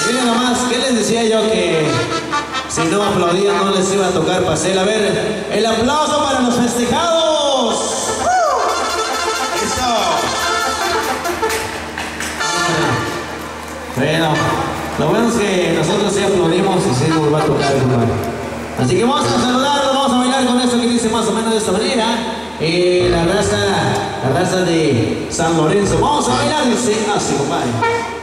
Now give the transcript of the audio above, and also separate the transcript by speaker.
Speaker 1: Miren nomás, ¿qué les decía yo? Que si no aplaudían no les iba a tocar pastel. A ver, el aplauso para los festejados. ¡Eso! Bueno, lo bueno es que nosotros sí aplaudimos y sí nos va a tocar el lugar. Así que vamos a saludarlos, vamos a bailar con esto que dice más o menos de esta manera. La raza de San Lorenzo. Vamos a bailar, dice así, compadre.